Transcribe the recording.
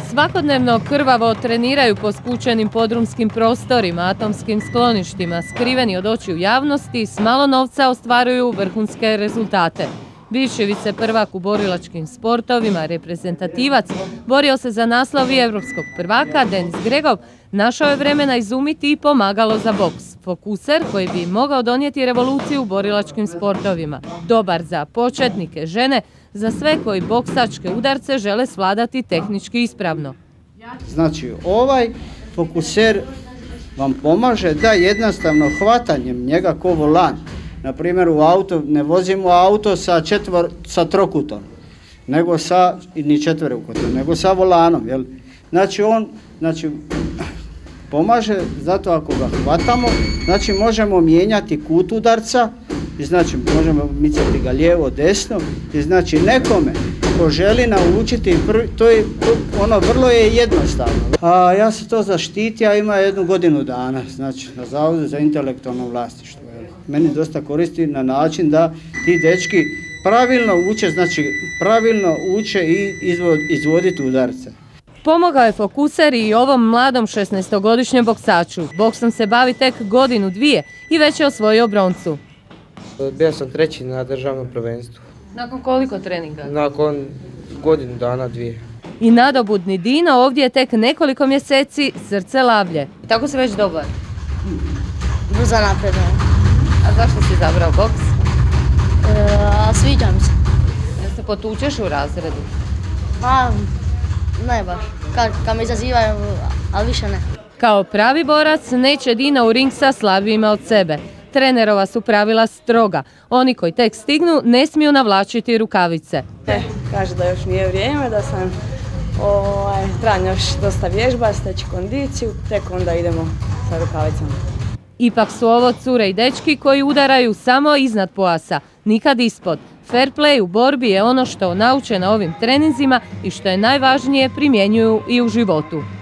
Svakodnevno krvavo treniraju po skučenim podrumskim prostorima, atomskim skloništima, skriveni od očiju javnosti, s malo novca ostvaruju vrhunske rezultate. Bivši viceprvak u borilačkim sportovima, reprezentativac, borio se za naslov i evropskog prvaka, Denis Gregov, našao je vremena izumiti i pomagalo za boks. Fokuser koji bi mogao donijeti revoluciju u borilačkim sportovima. Dobar za početnike, žene, za sve koji boksačke udarce žele svladati tehnički ispravno. Znači, ovaj fokuser vam pomaže da jednostavno hvatanjem njega ko volan. Na primjer, u auto ne vozimo auto sa trokutom, nego ni četverokutom, nego sa volanom. Jel? Znači, on pomaže, zato ako ga hvatamo, znači možemo mijenjati kut udarca, i znači možemo micati ga lijevo, desno, i znači nekome ko želi naučiti, to je vrlo je jednostavno. A ja se to zaštitio, ima 1 godinu dana, znači na Zavodu za intelektualno vlasništvo. Meni dosta koristi na način da ti dečki pravilno uče i izvoditi udarce. Pomogao je fokuser i ovom mladom 16-godišnjem boksaču. Boksom se bavi tek 1, 2 i već je osvojio broncu. Bio sam 3. na državnom prvenstvu. Nakon koliko treninga? Nakon 1 godinu dana, 2. I nadobudni Dino ovdje je tek nekoliko mjeseci, srce lavlje. Tako si već dobar? Brzo napredujem. A zašto si izabrao boks? Sviđa mi se. Jel se potučeš u razredu? Ne baš. Kad me izazivaju, ali više ne. Kao pravi borac neće Dino u ring sa slabijima od sebe. Trenerova su pravila stroga. Oni koji tek stignu ne smiju navlačiti rukavice. Kaže da još nije vrijeme, da sam trebam još dosta vježba, steći kondiciju, tek onda idemo sa rukavicama. Ipak su ovo cure i dečki koji udaraju samo iznad pojasa, nikad ispod. Fair play u borbi je ono što nauče na ovim treninzima i što je najvažnije primjenjuju i u životu.